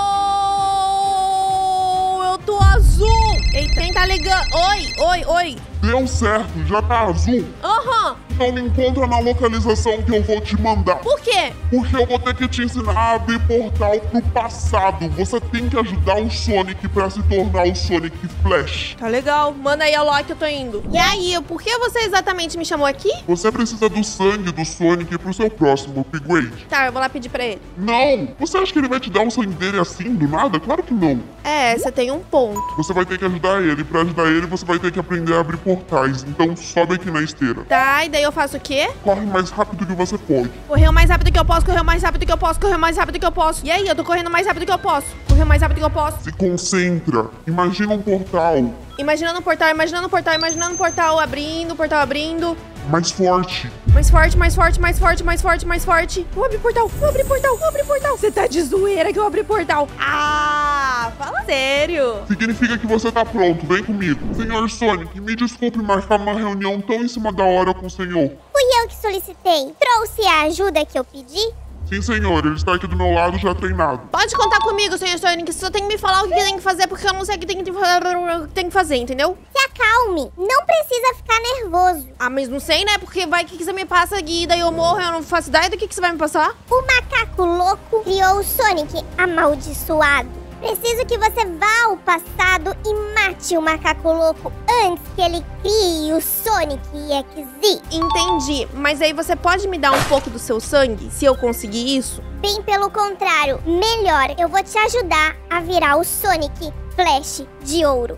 Uou, eu tô azul. Ei, quem tá ligando? Oi, oi, oi. Deu certo, já tá azul. Aham. Uhum. Então me encontra na localização que eu vou te mandar. Por quê? Porque eu vou ter que te ensinar a abrir portal pro passado. Você tem que ajudar o Sonic pra se tornar o Sonic Flash. Tá legal. Manda aí a Loki, eu tô indo. E aí, por que você exatamente me chamou aqui? Você precisa do sangue do Sonic pro seu próximo upgrade. Tá, eu vou lá pedir pra ele. Não! Você acha que ele vai te dar o sangue dele assim, do nada? Claro que não. É, você tem um ponto. Você vai ter que ajudar ele. Pra ajudar ele, você vai ter que aprender a abrir portais. Então sobe aqui na esteira. Tá, e daí eu faço o quê? Corre mais rápido que você pode. Correr o mais rápido que eu posso, correr o mais rápido que eu posso, correr o mais rápido que eu posso. E aí, eu tô correndo o mais rápido que eu posso. Correr o mais rápido que eu posso. Se concentra. Imagina um portal. Imaginando um portal, imaginando um portal, imaginando um portal abrindo, o portal abrindo. Mais forte. Mais forte, mais forte, mais forte, mais forte, mais forte. Eu abri portal, eu abri portal, eu abri portal. Você tá de zoeira que eu abri portal. Ah, fala sério. Significa que você tá pronto, vem comigo. Senhor Sonic, me desculpe marcar uma reunião tão em cima da hora com o senhor. Fui eu que solicitei. Trouxe a ajuda que eu pedi? Sim, senhor, ele está aqui do meu lado já treinado. Pode contar comigo, senhor Sonic. Você só tem que me falar o que tem que fazer, porque eu não sei o que tem que, tem que fazer, entendeu? Se acalme. Não precisa ficar nervoso. Ah, mas não sei, né? Porque vai que, que você me passa e daí eu morro, eu não faço ideia do que, que você vai me passar. O macaco louco criou o Sonic amaldiçoado. Preciso que você vá ao passado e mate o macaco louco antes que ele crie o Sonic X Z. Entendi, mas aí você pode me dar um pouco do seu sangue, se eu conseguir isso? Bem pelo contrário, melhor, eu vou te ajudar a virar o Sonic Flash de ouro.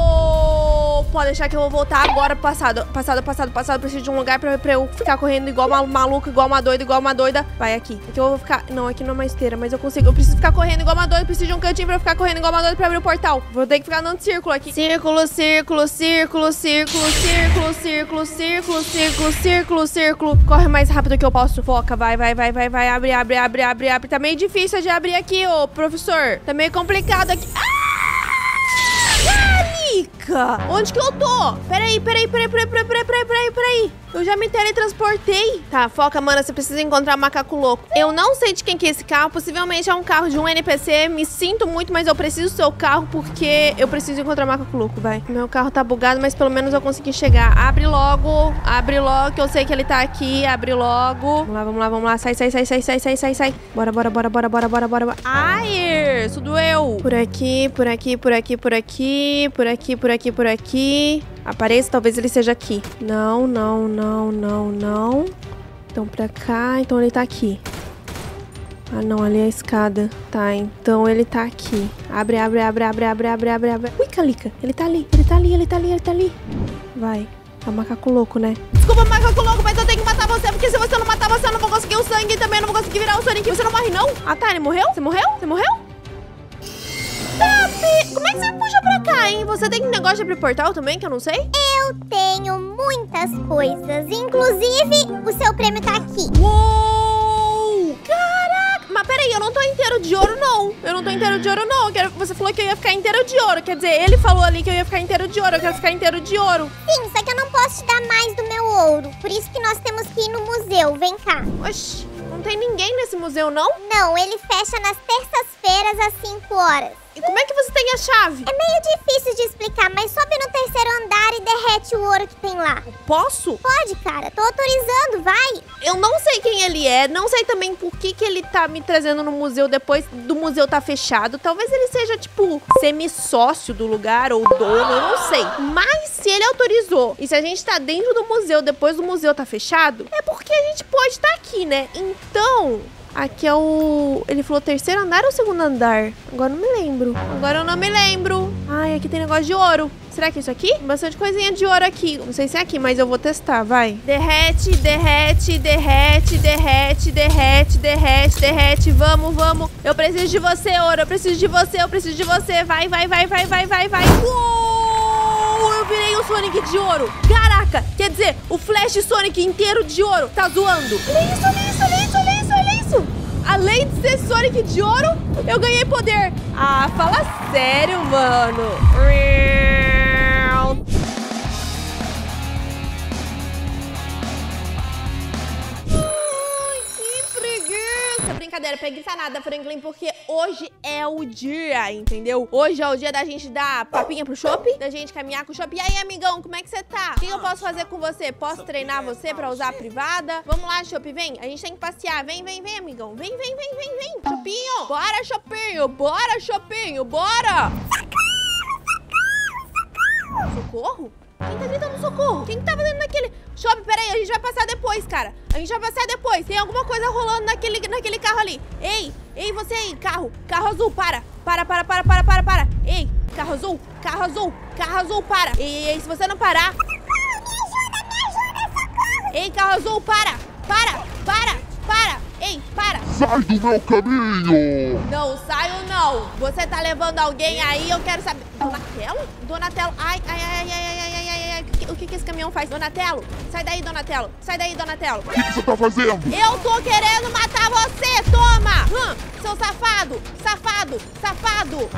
Uou! Pode deixar que eu vou voltar agora pro passado. Passado, passado, passado. Preciso de um lugar pra, pra eu ficar correndo igual uma maluca, igual uma doida, igual uma doida. Vai aqui. Aqui eu vou ficar... Não, aqui não é uma esteira, mas eu consigo. Eu preciso ficar correndo igual uma doida. Preciso de um cantinho pra eu ficar correndo igual uma doida pra abrir o portal. Vou ter que ficar andando círculo aqui. Círculo, círculo, círculo, círculo, círculo, círculo, círculo, círculo, círculo, círculo. Corre mais rápido que eu posso. Foca, vai, vai, vai, vai, vai. Abre, abre, abre, abre, abre. Tá meio difícil de abrir aqui, ô professor. Tá meio complicado aqui. Ah! Carica! Onde que eu tô? Peraí, peraí, peraí, peraí, peraí, peraí, peraí, peraí, peraí. Eu já me teletransportei. Tá, foca, mana, você precisa encontrar o macaco louco. Eu não sei de quem que é esse carro. Possivelmente é um carro de um N P C. Me sinto muito, mas eu preciso do seu carro porque eu preciso encontrar o macaco louco, vai. Meu carro tá bugado, mas pelo menos eu consegui chegar. Abre logo, abre logo, que eu sei que ele tá aqui. Abre logo. Vamos lá, vamos lá, vamos lá. Sai, sai, sai, sai, sai, sai, sai, sai. Bora, bora, bora, bora, bora, bora, bora. Ai, isso doeu. Por aqui, por aqui, por aqui, por aqui, por aqui, por aqui, por aqui. Apareça, talvez ele seja aqui. Não, não, não, não, não. Então pra cá, então ele tá aqui. Ah, não, ali é a escada. Tá, então ele tá aqui. Abre, abre, abre, abre, abre, abre, abre, abre. Ui, Calica, ele tá ali, ele tá ali, ele tá ali, ele tá ali. Vai. É o macaco louco, né? Desculpa, macaco louco, mas eu tenho que matar você, porque se você não matar você, eu não vou conseguir o sangue e também não vou conseguir virar o Sonic. Você não morre, não? Ah, tá, ele morreu? Você morreu? Você morreu? Como é que você me puxa pra cá, hein? Você tem um negócio de abrir portal também, que eu não sei? Eu tenho muitas coisas, inclusive o seu prêmio tá aqui. Uou! Caraca! Mas peraí, eu não tô inteiro de ouro, não. Eu não tô inteiro de ouro, não. Eu quero... Você falou que eu ia ficar inteiro de ouro. Quer dizer, ele falou ali que eu ia ficar inteiro de ouro. Eu quero ficar inteiro de ouro. Sim, só que eu não posso te dar mais do meu ouro. Por isso que nós temos que ir no museu. Vem cá. Oxi, não tem ninguém nesse museu, não? Não, ele fecha nas terças-feiras às cinco horas. E como é que você tem a chave? É meio difícil de explicar, mas sobe no terceiro andar e de derrete o ouro que tem lá. Posso? Pode, cara. Tô autorizando, vai. Eu não sei quem ele é, não sei também por que, que ele tá me trazendo no museu depois do museu tá fechado. Talvez ele seja, tipo, semi-sócio do lugar ou dono, eu não sei. Mas se ele autorizou e se a gente tá dentro do museu depois do museu tá fechado, é porque a gente pode estar aqui, né? Então... Aqui é o... Ele falou terceiro andar ou segundo andar? Agora eu não me lembro. Agora eu não me lembro. Ai, aqui tem negócio de ouro. Será que é isso aqui? Tem bastante coisinha de ouro aqui. Não sei se é aqui, mas eu vou testar, vai. Derrete, derrete, derrete, derrete, derrete, derrete, derrete. Vamos, vamos. Eu preciso de você, ouro. Eu preciso de você, eu preciso de você. Vai, vai, vai, vai, vai, vai, vai. Uou! Eu virei o Sonic de ouro. Caraca, quer dizer, o Flash Sonic inteiro de ouro. Tá zoando. Olha isso, olha isso, olha isso, olha isso, olha isso. Além de ser Sonic de ouro, eu ganhei poder. Ah, fala sério, mano. Ai, que preguiça. Brincadeira, preguiça nada, Franklin, porque hoje é o dia, entendeu? Hoje é o dia da gente dar papinha pro shopping, da gente caminhar com o shopping. E aí, amigão, como é que você tá? O que eu posso fazer com você? Posso treinar você pra usar a privada? Vamos lá, shopping, vem. A gente tem que passear. Vem, vem, vem, amigão. Vem, vem, vem, vem, vem. Chopinho. Bora, Chopinho. Bora, Chopinho. Bora. Socorro? Quem tá gritando socorro? Quem tá fazendo naquele... Shopping, peraí, a gente vai passar depois, cara. A gente vai passar depois. Tem alguma coisa rolando naquele, naquele carro ali. Ei, ei, você aí, carro. Carro azul, para. Para, para, para, para, para, para. Ei, carro azul, carro azul, carro azul, para. Ei, ei, ei, se você não parar... Ei, carro azul, para. Para, para, para. Ei, para. Sai do meu caminho. Não saio, não. Você tá levando alguém aí, eu quero saber... Donatello? Donatello. Ai, ai, ai, ai, ai, ai, ai, ai, ai. O que que esse caminhão faz? Donatello, sai daí, Donatello. Sai daí, Donatello. O que, que você tá fazendo? Eu tô querendo matar você, toma! Hum, seu safado, safado, safado.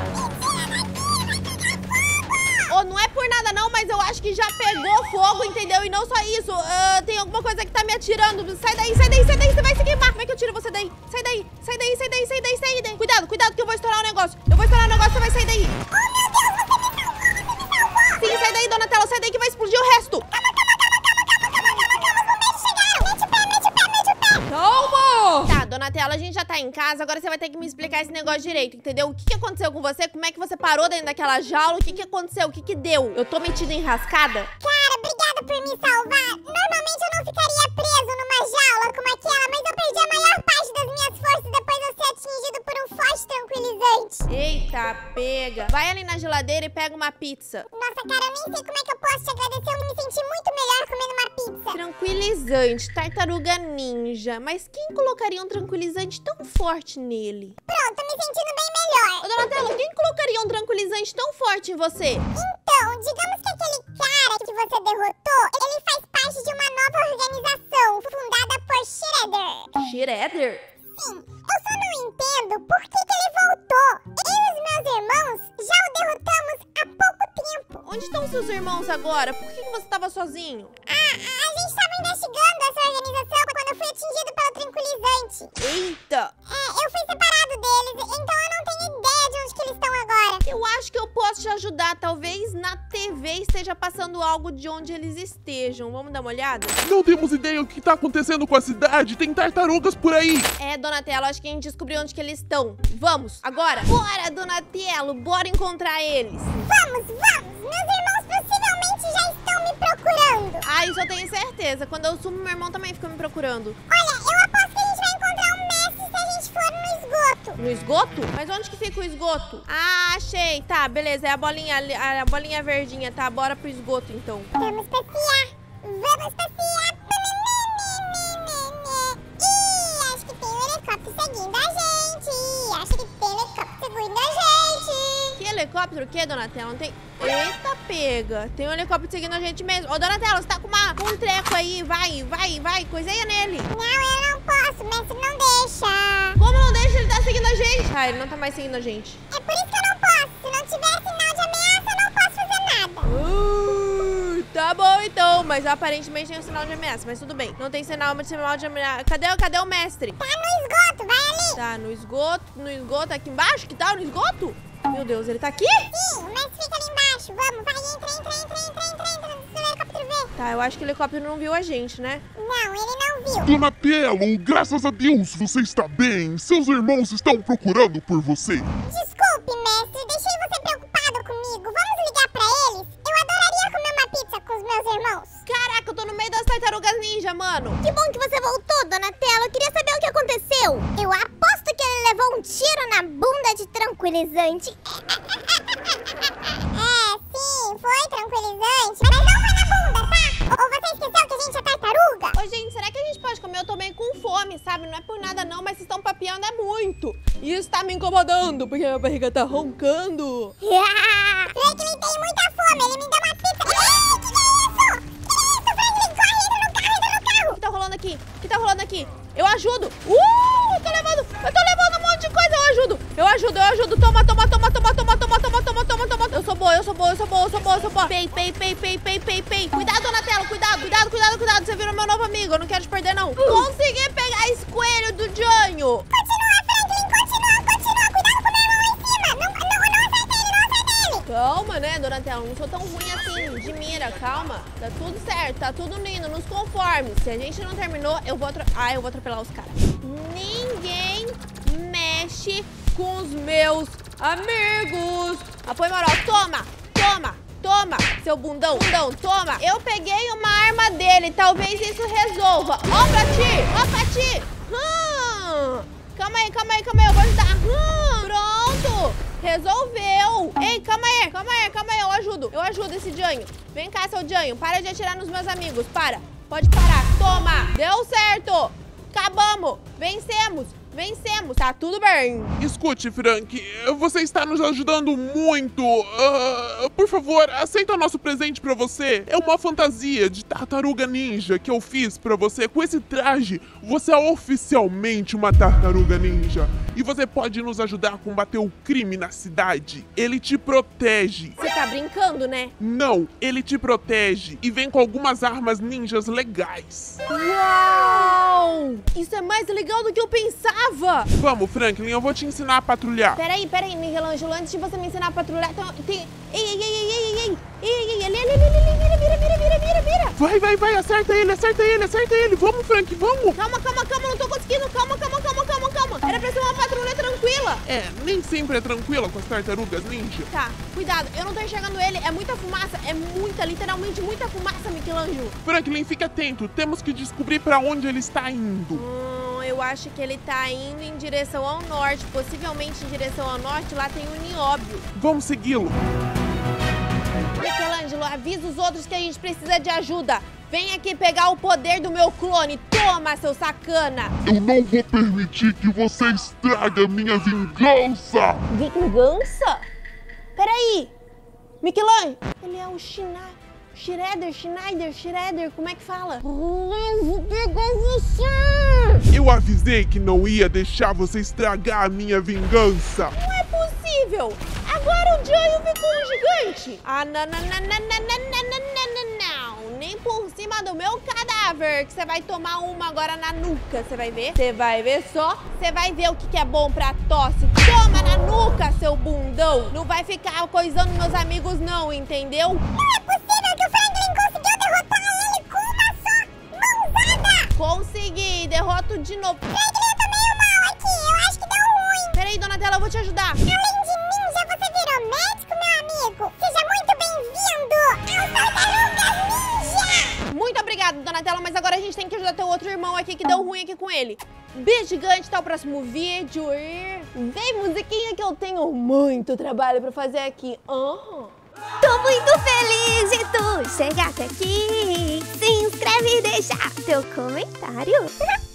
Oh, não é por nada não, mas eu acho que já pegou fogo, entendeu? E não só isso, uh, tem alguma coisa que tá me atirando. Sai daí, sai daí, sai daí, você vai se queimar. Como é que eu tiro você daí? Sai daí, sai daí, sai daí, sai daí, sai daí. Cuidado, cuidado que eu vou estourar o negócio. Eu vou estourar o negócio, você vai sair daí. Oh, meu Deus, você me salvou, você me salvou. Sim, sai daí, Donatello, sai daí que vai explodir o resto. Calma, calma, calma, calma, calma, calma, calma, calma. Os bombeiros chegaram. Mete o pé, mete o pé, mete o pé. Calma. Tá, Donatello, a gente já tá em casa, agora você vai ter que me explicar esse negócio direito, entendeu? O que que aconteceu com você? Como é que você parou dentro daquela jaula? O que que aconteceu? O que que deu? Eu tô metida em rascada? Cara, obrigada por me salvar. Normalmente eu não ficaria preso numa jaula como aquela, mas eu perdi a maior parte das minhas forças depois de eu ser atingido por um forte tranquilizante. Eita, pega. Vai ali na geladeira e pega uma pizza. Nossa, cara, eu nem sei como é que eu posso te agradecer. Eu me senti muito melhor comendo uma pizza. Tranquilizante, tartaruga ninja. Mas quem colocaria um tranquilizante tão forte nele? Pronto, tô me sentindo bem melhor. Ô, Donatello, quem colocaria um tranquilizante tão forte em você? Então, digamos que aquele cara que você derrotou, ele faz parte de uma nova organização fundada por Shredder. Shredder? Sim, eu só não entendo por que, que ele voltou. Eu e os meus irmãos já o derrotamos há pouco tempo. Onde estão seus irmãos agora? Por que que você estava sozinho? Ah, a gente estava investigando essa organização quando eu fui atingido pelo tranquilizante. Eita! É, eu fui separado deles, então eu não tenho ideia de onde que eles estão agora. Eu acho que eu posso te ajudar. Talvez na T V esteja passando algo de onde eles estejam. Vamos dar uma olhada? Não temos ideia do que tá acontecendo com a cidade. Tem tartarugas por aí. É, Donatello, acho que a gente descobriu onde que eles estão. Vamos, agora. Bora, Donatello, bora encontrar eles. Vamos, vamos. Meus irmãos possivelmente já estão me procurando. Ah, isso eu tenho certeza. Quando eu sumo, meu irmão também fica me procurando. Olha, eu aposto que a gente vai encontrar um mestre se a gente for no esgoto. No esgoto? Mas onde que fica o esgoto? Ah, achei. Tá, beleza. É a bolinha, ali- a bolinha verdinha, tá? Bora pro esgoto, então. Vamos passear. Vamos passear. Ih, acho que tem um helicóptero seguindo a gente. Acho que tem um helicóptero seguindo a gente. Que helicóptero? O que, Donatello? Não tem... Eita, pega. Tem um helicóptero seguindo a gente mesmo. Ô, Donatello, você tá com, uma, com um treco aí. Vai, vai, vai. Coiseia nele. Não, eu não posso. O mestre não deixa. Como não deixa? Ele tá seguindo a gente. Ah, ele não tá mais seguindo a gente. É por isso que eu não posso. Se não tiver sinal de ameaça, eu não posso fazer nada. Uh, tá bom, então. Mas aparentemente tem um sinal de ameaça. Mas tudo bem. Não tem sinal, sinal de ameaça. Cadê, cadê o mestre? Tá no esgoto, vai ali. Tá no esgoto. No esgoto aqui embaixo? Que tá no esgoto? Meu Deus, ele tá aqui? Sim, o mestre fica ali embaixo. Vamos, vai, entra, entra, entra, entra, entra, entra. Tá, eu acho que o helicóptero não viu a gente, né? Não, ele não viu. Dona Telo, graças a Deus você está bem. Seus irmãos estão procurando por você. Desculpe, mestre, deixei você preocupado comigo. Vamos ligar pra eles? Eu adoraria comer uma pizza com os meus irmãos. Caraca, eu tô no meio das tartarugas ninja, mano. Que bom que você voltou, Donatello. Eu queria saber o que aconteceu. Eu aposto que ele levou um tiro na bunda de tranquilizante. É, sim, foi tranquilizante. Mas não foi na bunda, tá? Ou você esqueceu que a gente é tartaruga? Ô, gente, será que a gente pode comer? Eu tô meio com fome, sabe? Não é por nada não, mas vocês estão papeando é muito. E isso tá me incomodando, porque a barriga tá roncando. Franklin tem muita fome, ele me dá uma pizza. Ei, que que é isso? Que que é isso, Franklin? Corre, entra no carro, entra no carro. O que tá rolando aqui? O que tá rolando aqui? Eu ajudo. Uh, eu tô levando, eu tô levando um monte de coisa, eu ajudo. Eu ajudo, eu ajudo. Toma, toma, toma, toma, toma, toma, toma, toma, toma, toma. Eu sou boa, eu sou boa, eu sou boa, eu sou boa, eu sou boa. Pei, pei, pei, pei, pei, pei, pei. Cuidado, Donatello, cuidado, cuidado, cuidado, cuidado. Você virou meu novo amigo, eu não quero te perder, não. Consegui pegar esse coelho do Janho. Continua, Franklin, continua, continua. Cuidado com o meu irmão lá em cima. Não, não, não acerta ele, não acerta ele. Calma, né, Donatello? Não sou tão ruim assim, de mira, calma. Tá tudo certo, tá tudo lindo, nos conformes. Se a gente não terminou, eu vou atropelar. Ah, eu vou atropelar os caras. Ninguém mexe com os meus amigos. Apoio moral, toma, toma, toma, seu bundão, bundão, toma. Eu peguei uma arma dele, talvez isso resolva. Ó pra ti, ó pra ti. Hum. Calma aí, calma aí, calma aí, eu vou ajudar. Hum. Pronto, resolveu. Ei, calma aí, calma aí, calma aí, eu ajudo, eu ajudo esse Janho. Vem cá, seu Janho, para de atirar nos meus amigos, para. Pode parar, toma, deu certo. Acabamos, vencemos. Vencemos, tá tudo bem. Escute, Frank, você está nos ajudando muito. Uh, por favor, aceita o nosso presente pra você. É uma fantasia de tartaruga ninja que eu fiz pra você. Com esse traje, você é oficialmente uma tartaruga ninja. E você pode nos ajudar a combater o crime na cidade. Ele te protege. Você tá brincando, né? Não, ele te protege e vem com algumas armas ninjas legais. Uau! Isso é mais legal do que eu pensava. Vamos, Franklin, eu vou te ensinar a patrulhar. Peraí, peraí, Michelangelo, antes de você me ensinar a patrulhar, tem... Ei, ei, ei, ei, ei, ei, ei, ei, ele, ele, ele, ele, vira, vira, vira, vira, vira, vira. Vai, vai, vai, acerta ele, acerta ele, acerta ele. Vamos, Frank, vamos. Calma, calma, calma, não tô conseguindo. Calma, calma, calma, calma, calma. Era pra ser uma patrulha tranquila. É, nem sempre é tranquila com as tartarugas ninja. Tá, cuidado, eu não tô enxergando ele. É muita fumaça, é muita, literalmente muita fumaça, Michelangelo. Franklin, fique atento. Temos que descobrir pra onde ele está indo. Hum, eu acho que ele tá indo em direção ao norte. Possivelmente em direção ao norte, lá tem o Nióbio. Vamos segui-lo. Michelangelo, avisa os outros que a gente precisa de ajuda. Vem aqui pegar o poder do meu clone. Toma, seu sacana. Eu não vou permitir que você estrague a minha vingança. Vingança? Peraí. Michelangelo. Ele é o Schneider. Shredder, Schneider, Shredder, como é que fala? Eu vou pegar você! Eu avisei que não ia deixar você estragar a minha vingança. Não é possível! Agora o Janho ficou um gigante! Ah, não, não, não, não, não, não, não, não, não, não. Nem por cima do meu cadáver, que você vai tomar uma agora na nuca, você vai ver? Você vai ver só? Você vai ver o que, que é bom pra tosse. Toma na nuca, seu bundão! Não vai ficar coisando meus amigos não, entendeu? Não é possível que o Franklin conseguiu derrotar ele com uma só mãozada! Consegui, derroto de novo. Franklin, eu tô meio mal aqui, eu acho que deu ruim. Peraí, Donatello, eu vou te ajudar. Além de ninja, você virou médico, meu amigo? Seja muito bem-vindo aos Tartarugas Ninja! Muito obrigada, Donatello, mas agora a gente tem que ajudar teu outro irmão aqui que deu ruim aqui com ele. Beijo gigante, até o próximo vídeo e... Vem, musiquinha, que eu tenho muito trabalho pra fazer aqui. Uhum. Tô muito feliz de tu chegar até aqui. Se inscreve e deixa teu comentário.